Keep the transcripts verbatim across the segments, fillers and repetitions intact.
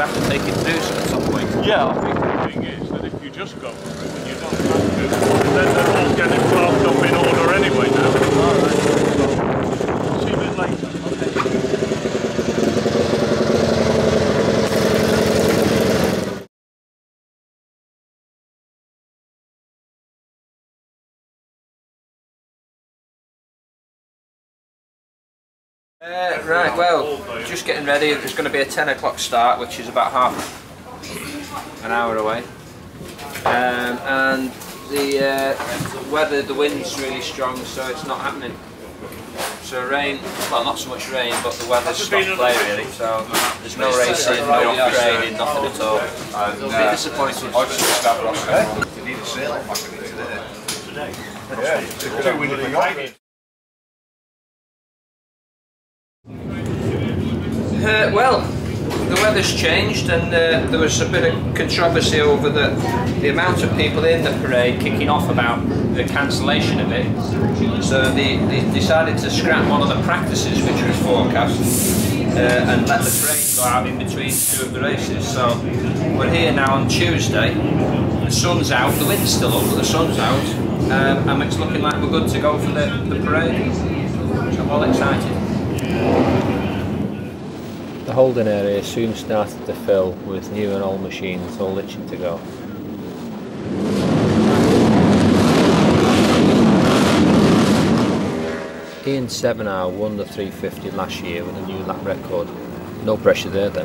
have to take it through some at some point. Yeah, I think the thing is that if you just go through and you don't have to, then they're all getting clogged up in order anyway now. All right. See you a bit later. Uh, right, well, just getting ready. It's going to be a ten o'clock start, which is about half an hour away. Um, and the uh, weather, the wind's really strong, so it's not happening. So rain, well, not so much rain, but the weather's stopped play really. So there's no racing, no training, nothing at all. I'm a bit disappointed. I just start off you need a sail off today. Today? Yeah, it's two windy. Uh, well, the weather's changed, and uh, there was a bit of controversy over the, the amount of people in the parade kicking off about the cancellation of it. So they, they decided to scrap one of the practices which was forecast uh, and let the parade go out in between two of the races. So we're here now on Tuesday, the sun's out, the wind's still up but the sun's out, um, and it's looking like we're good to go for the, the parade. So I'm all excited. The holding area soon started to fill with new and old machines all itching to go. Ian Sevenar won the three fifty last year with a new lap record. No pressure there then.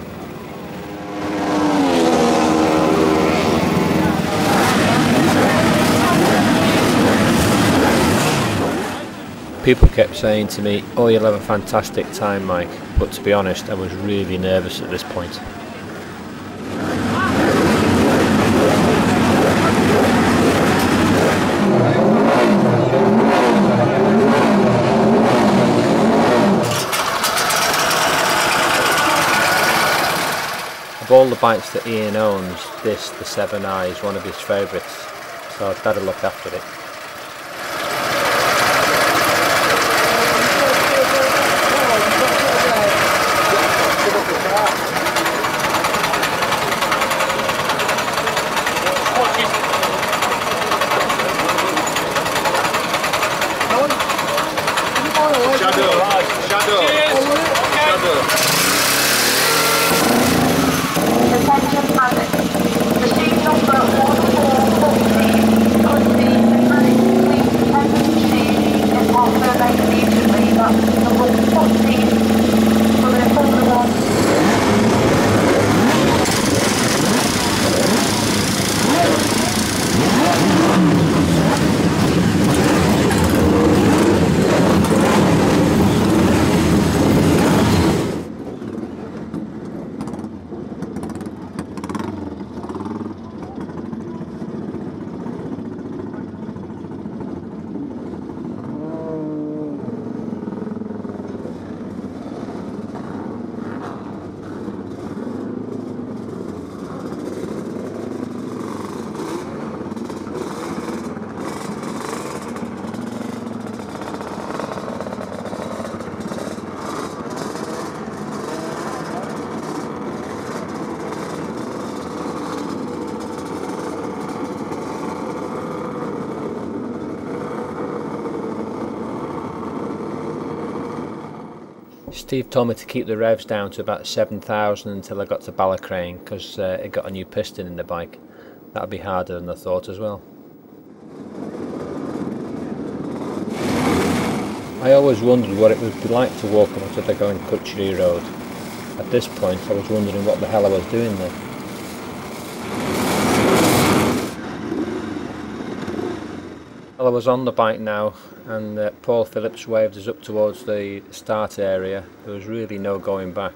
People kept saying to me, "Oh, you'll have a fantastic time, Mike," but to be honest, I was really nervous at this point. Of all the bikes that Ian owns, this, the seven i, is one of his favourites, so I'd better look after it. Steve told me to keep the revs down to about seven thousand until I got to Ballacrane, because uh, it got a new piston in the bike. That would be harder than I thought as well. I always wondered what it would be like to walk onto the going Cutchery Road. At this point I was wondering what the hell I was doing there. Well, I was on the bike now, and uh, Paul Phillips waved us up towards the start area. There was really no going back.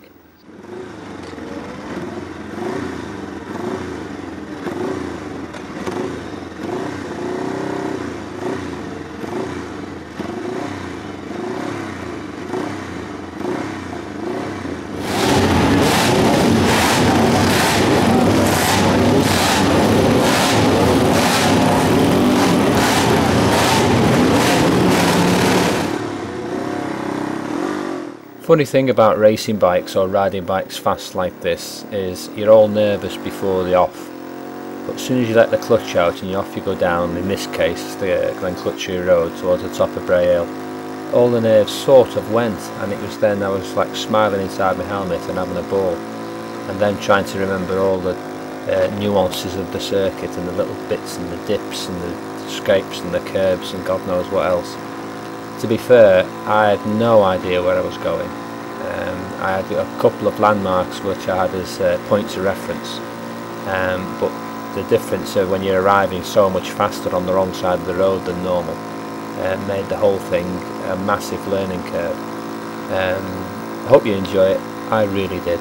funny thing about racing bikes or riding bikes fast like this is you're all nervous before the off, but as soon as you let the clutch out and you off you go down, in this case the Glen Clutchery Road towards the top of Bray Hill, all the nerves sort of went, and it was then I was like smiling inside my helmet and having a ball, and then trying to remember all the uh, nuances of the circuit and the little bits and the dips and the scrapes and the curbs and God knows what else. To be fair, I had no idea where I was going. Um, I had a couple of landmarks which I had as uh, points of reference, um, but the difference of when you're arriving so much faster on the wrong side of the road than normal uh, made the whole thing a massive learning curve. Um, I hope you enjoy it. I really did.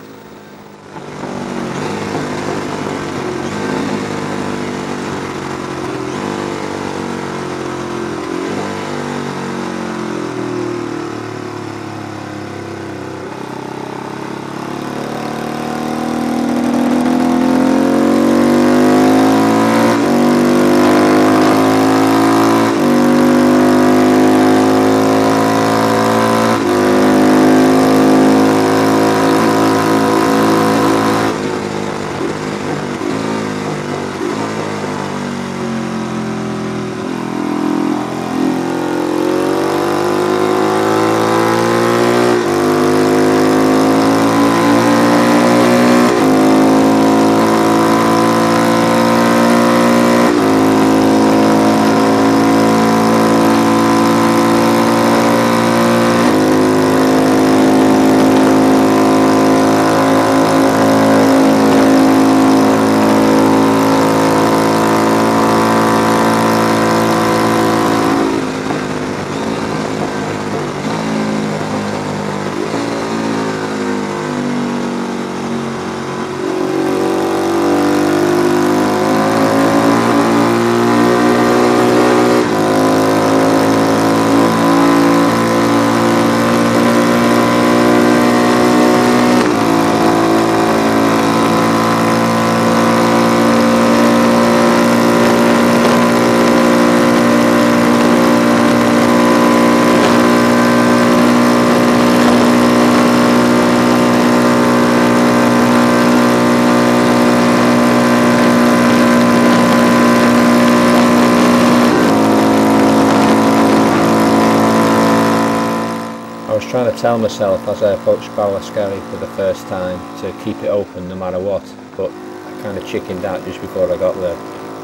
Trying to tell myself as I approached Ballascary for the first time to keep it open no matter what, but I kind of chickened out just before I got there.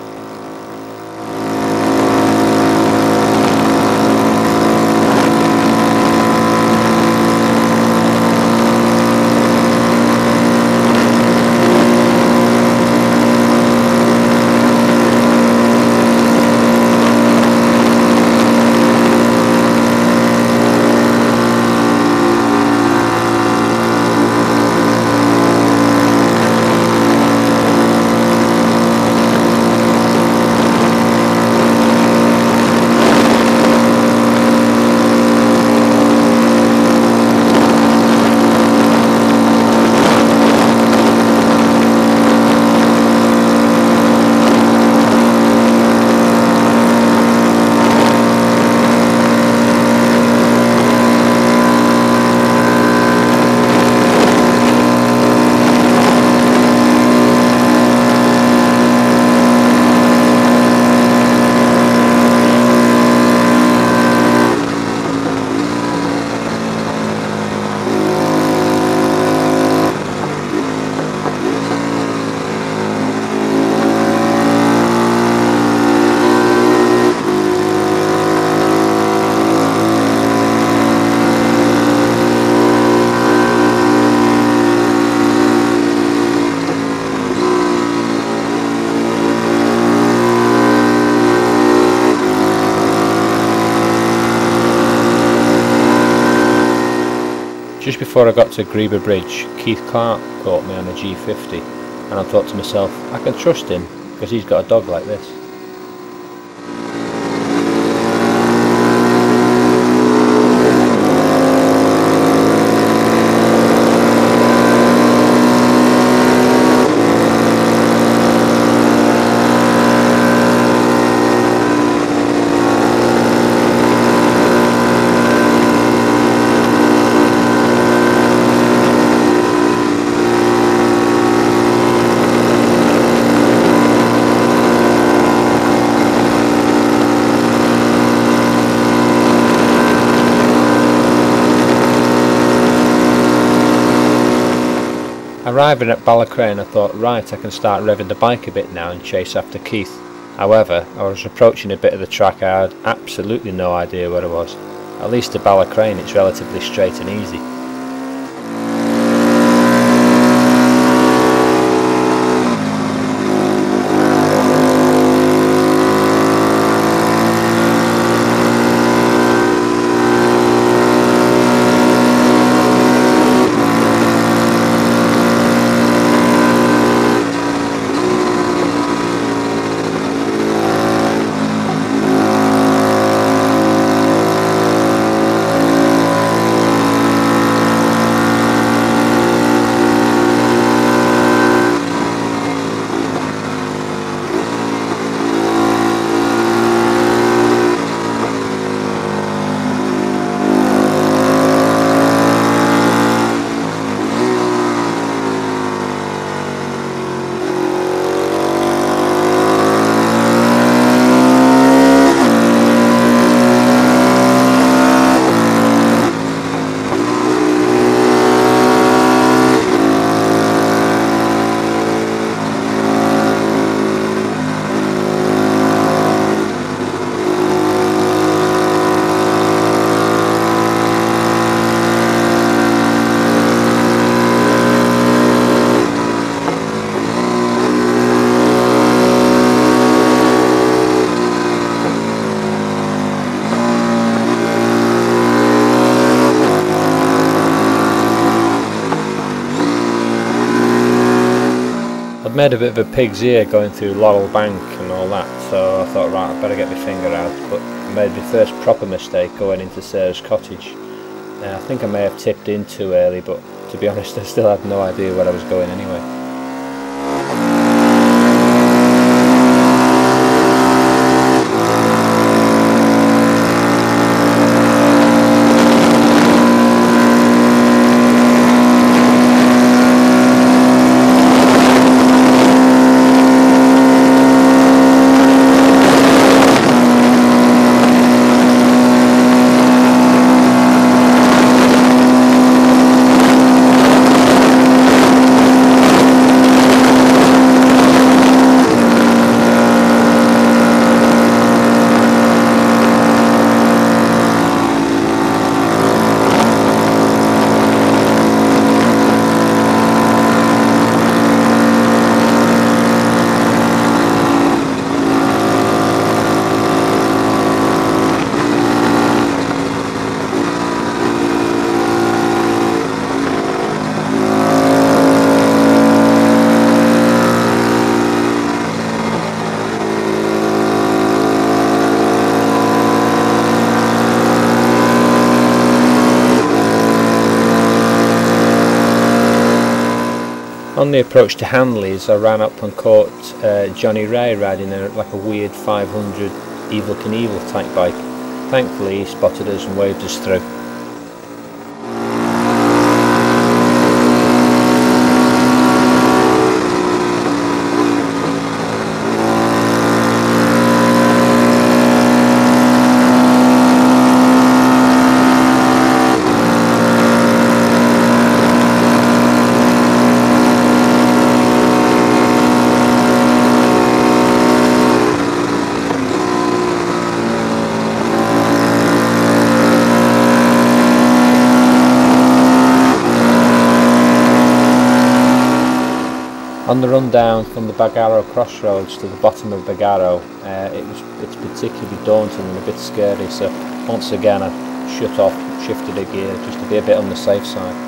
Just before I got to Greba Bridge, Keith Clark caught me on a G fifty, and I thought to myself, I can trust him because he's got a dog like this. arriving at Ballacrane I thought, right, I can start revving the bike a bit now and chase after Keith. However, I was approaching a bit of the track I had absolutely no idea where I was. At least to Ballacrane it's relatively straight and easy. Made a bit of a pig's ear going through Laurel Bank and all that, so I thought, right, I better get my finger out, but I made my first proper mistake going into Sarah's cottage. Uh, I think I may have tipped in too early, but to be honest I still had no idea where I was going anyway. On the approach to Hanley's, I ran up and caught uh, Johnny Ray riding a, like a weird five hundred Evel Knievel type bike. Thankfully he spotted us and waved us through. On the run down from the Bagarrow crossroads to the bottom of Bagarrow, uh, it was it's particularly daunting and a bit scary, so once again I shut off, shifted a gear just to be a bit on the safe side.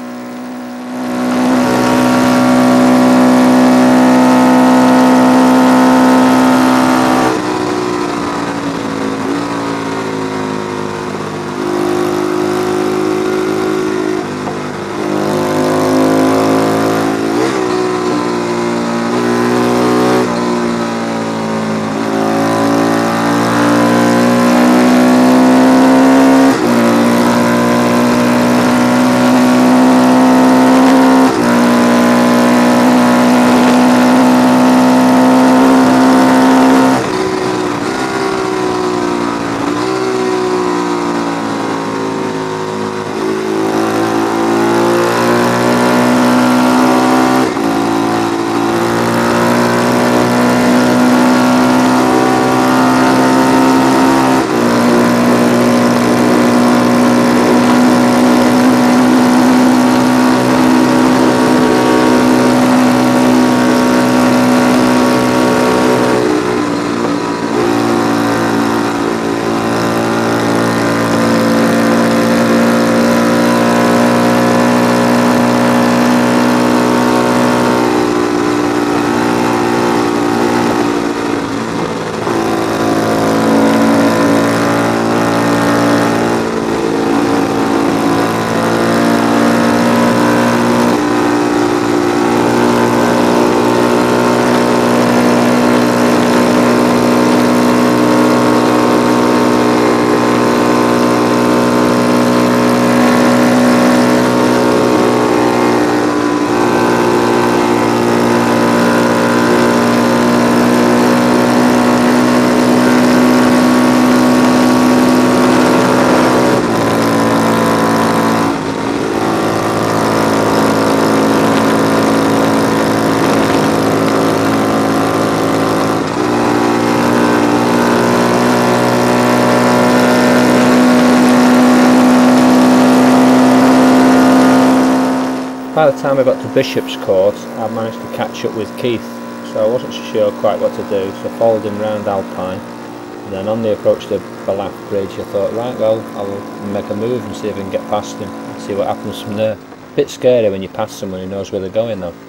by the time I got to Bishop's Court, I managed to catch up with Keith, so I wasn't sure quite what to do, so I followed him round Alpine, and then on the approach to Ballath Bridge I thought, right, well, I'll make a move and see if I can get past him and see what happens from there. A bit scary when you pass someone who knows where they're going though.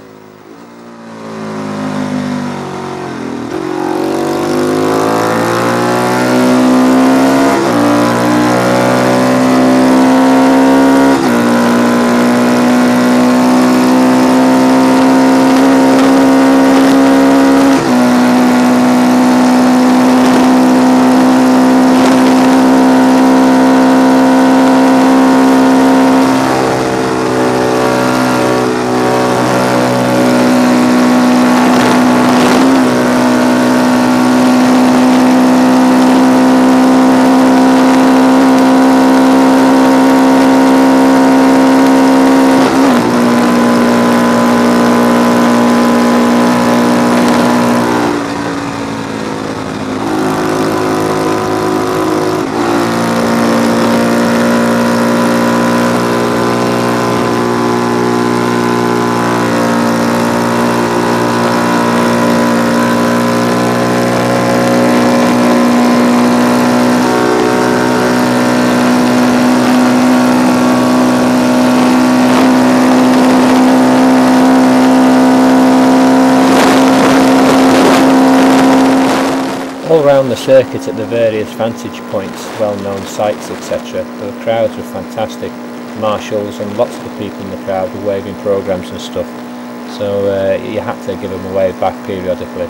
All around the circuit at the various vantage points, well-known sites, et cetera, the crowds were fantastic. Marshals and lots of the people in the crowd were waving programmes and stuff, so uh, you had to give them a wave back periodically.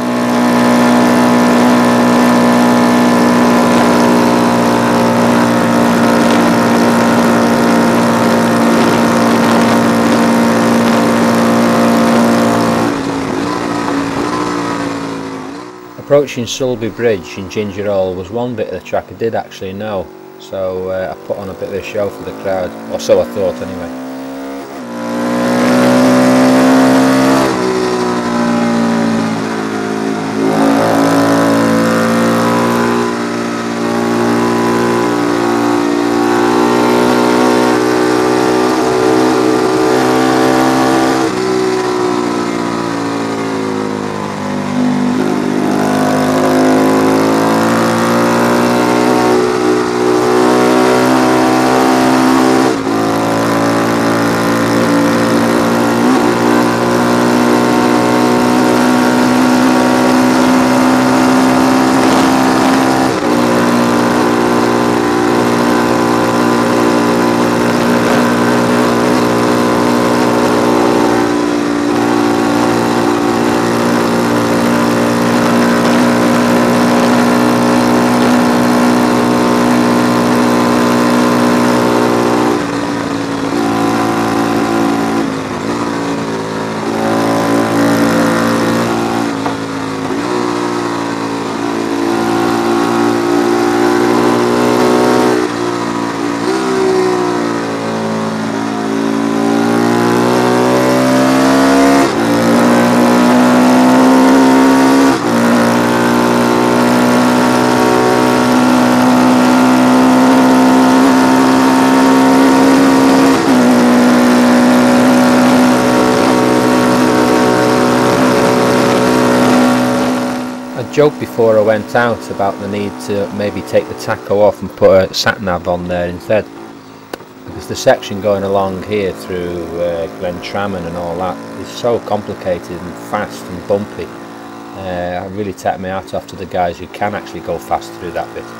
Approaching Sulby Bridge in Ginger Hole was one bit of the track I did actually know, so uh, I put on a bit of a show for the crowd, or so I thought anyway. I joked before I went out about the need to maybe take the tacho off and put a sat-nav on there instead, because the section going along here through uh, Glen Tramon and all that is so complicated and fast and bumpy. Uh, I really take my hat off to the guys who can actually go fast through that bit.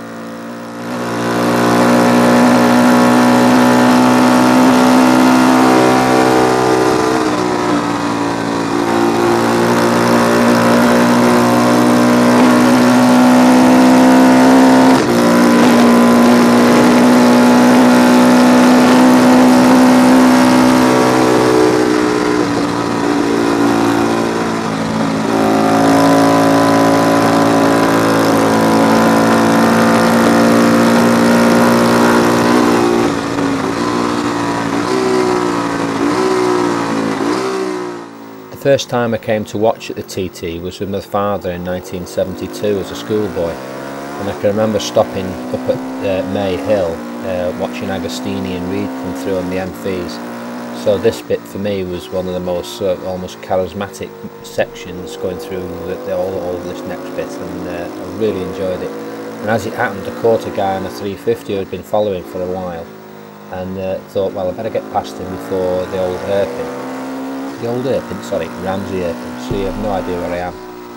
The first time I came to watch at the T T was with my father in nineteen seventy-two as a schoolboy, and I can remember stopping up at uh, May Hill uh, watching Agostini and Reed come through on the M Vs, So this bit for me was one of the most uh, almost charismatic sections going through the, the, all, all this next bit, and uh, I really enjoyed it. And as it happened, I caught a guy on a three fifty who had been following for a while, and uh, thought, well, I better get past him before the old hairpin. The old hairpin, sorry, Ramsey hairpin, so you have no idea where I am.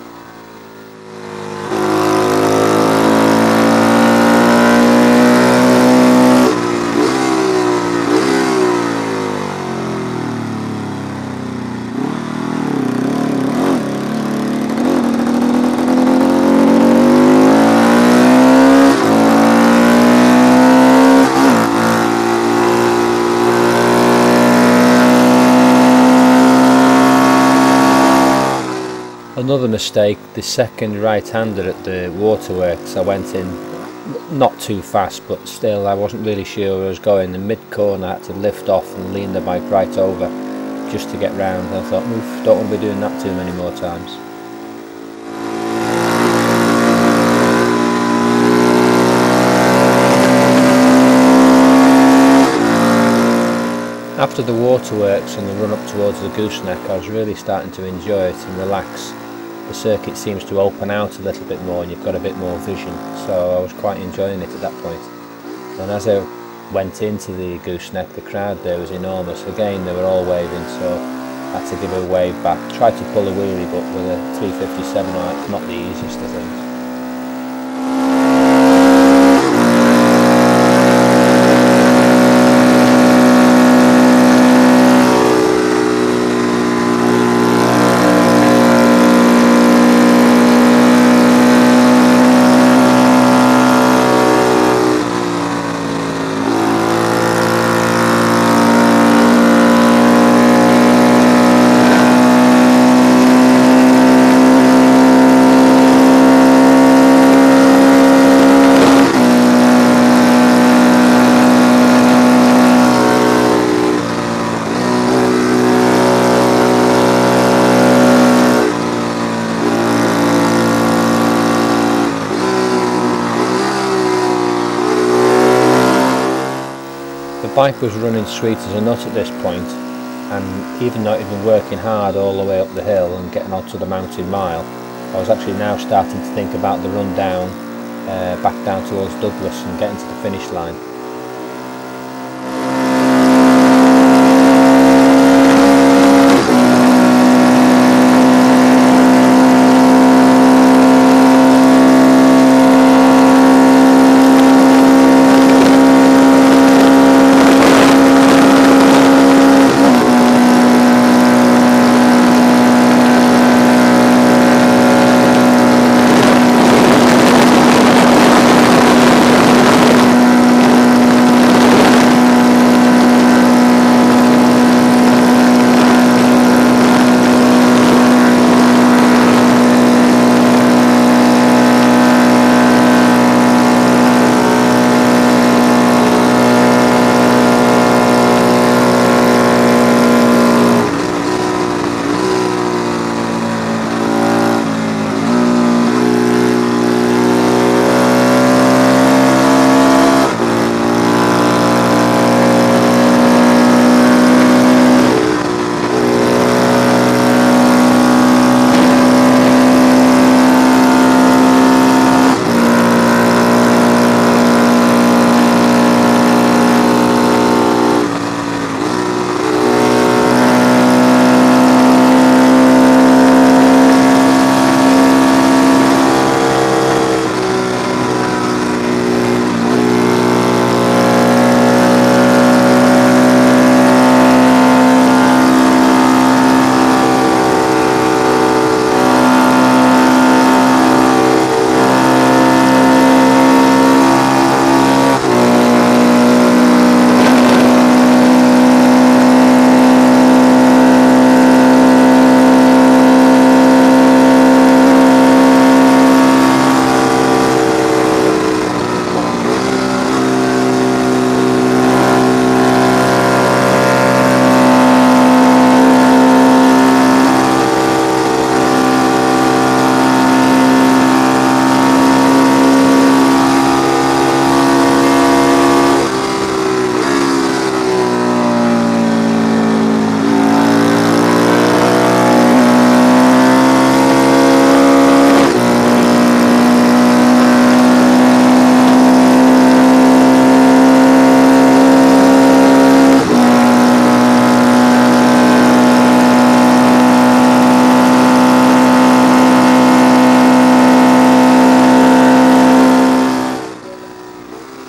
Another mistake, the second right-hander at the waterworks, I went in not too fast, but still I wasn't really sure where I was going. In mid-corner I had to lift off and lean the bike right over just to get round. I thought, oof, don't want to be doing that too many more times. After the waterworks and the run up towards the gooseneck, I was really starting to enjoy it and relax. The circuit seems to open out a little bit more and you've got a bit more vision, so I was quite enjoying it at that point. And as I went into the gooseneck, the crowd there was enormous. Again, they were all waving, so I had to give a wave back. Tried to pull a wheelie, but with a three fifty-seven, it's not the easiest of things. The bike was running sweet as a nut at this point, and even not even working hard all the way up the hill and getting onto the mountain mile, I was actually now starting to think about the run down, uh, back down towards Douglas and getting to the finish line.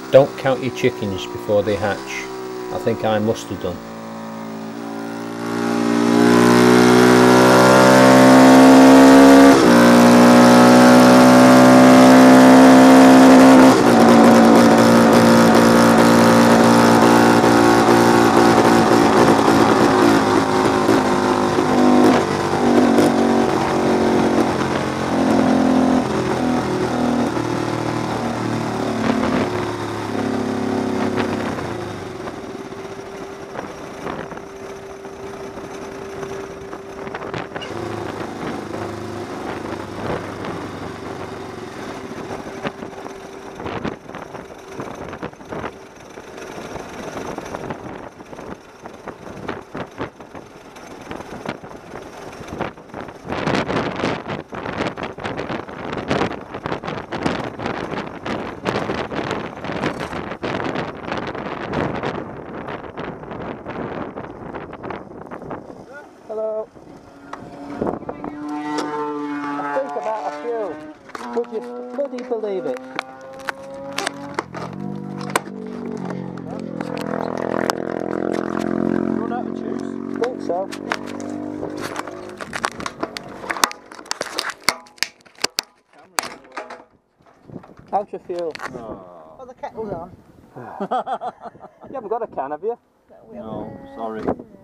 Don't count your chickens before they hatch. I think I must have done. Hello. I think about a few. Would you bloody believe it? Run out of juice? Think so. How's your fuel? Oh, the kettle's on. You haven't got a can, have you? No, sorry.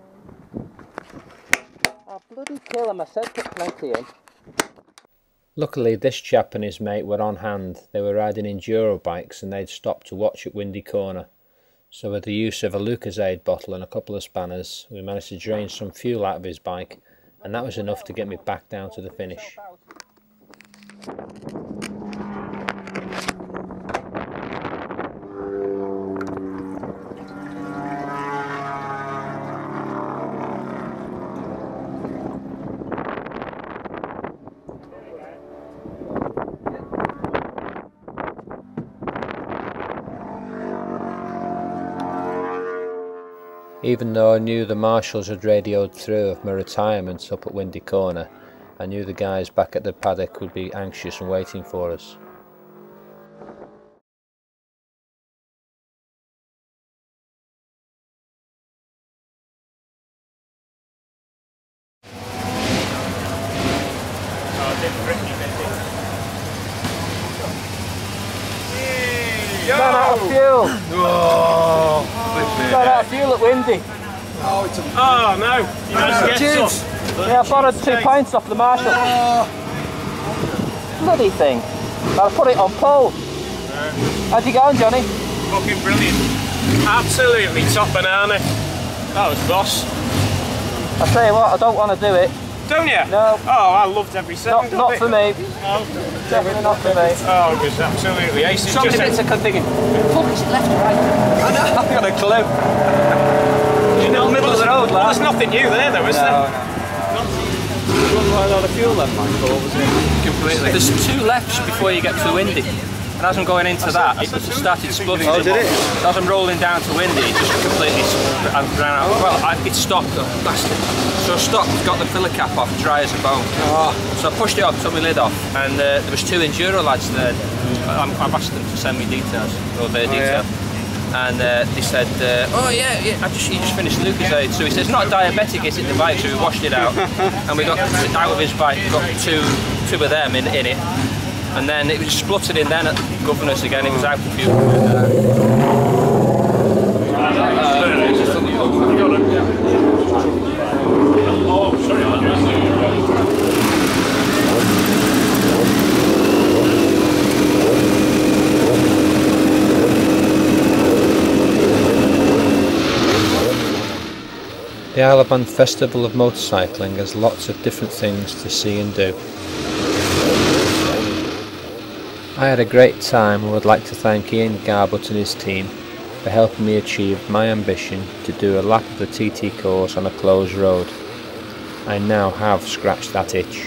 Oh, bloody kill him, I said put plenty in. Luckily this chap and his mate were on hand. They were riding enduro bikes and they'd stopped to watch at Windy Corner. So with the use of a Lucozade bottle and a couple of spanners, we managed to drain some fuel out of his bike, and that was enough to get me back down to the finish. Even though I knew the marshals had radioed through of my retirement up at Windy Corner, I knew the guys back at the paddock would be anxious and waiting for us. Ran out of fuel! Oh, Ran out of fuel at Windy. oh, it's a Oh no! You managed to get some. Yeah, I borrowed two pints off the marshal. Bloody thing. I put it on pole. How'd you go on, Johnny? Fucking brilliant. Absolutely top banana. That was boss. I tell you what, I don't want to do it. Don't you? No. Oh, I loved every Not, second of not it. for me. No. Definitely not for me. Oh, it was absolutely ace. It's So many just bits of thinking, fuck, is it left or right? I know, I haven't got a clue. You know, middle of the road, well, lad. there's nothing new there though, is No, there? no. run right out of fuel then, Michael, or was it? Completely. There's two lefts before you get to Windy. And as I'm going into that, it started spluttering. Oh, did it? As I'm rolling down to Windy, it just completely I ran out. Well, I, it stopped, though, bastard. So I stopped, got the filler cap off, dry as a bone. Oh. So I pushed it off, took my lid off, and uh, there was two enduro lads there. I'm, I've asked them to send me details, or their Oh, details. yeah. And uh, they said, uh, oh yeah, yeah, I just, he just finished Lucozade. So he says, not diabetic, is it, the bike? So we washed it out, and we got out of his bike, got two, two of them in, in it. And then it was spluttered in then at Governor's again, it was out of fuel. The Isle of Man Festival of Motorcycling has lots of different things to see and do. I had a great time and would like to thank Ian Garbutt and his team for helping me achieve my ambition to do a lap of the T T course on a closed road. I now have scratched that itch.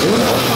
Yeah.